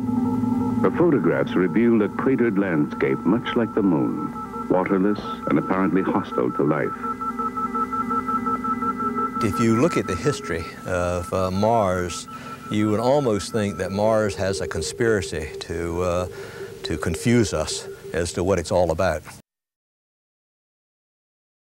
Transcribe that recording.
The photographs revealed a cratered landscape much like the moon, waterless and apparently hostile to life. If you look at the history of Mars, you would almost think that Mars has a conspiracy to confuse us as to what it's all about.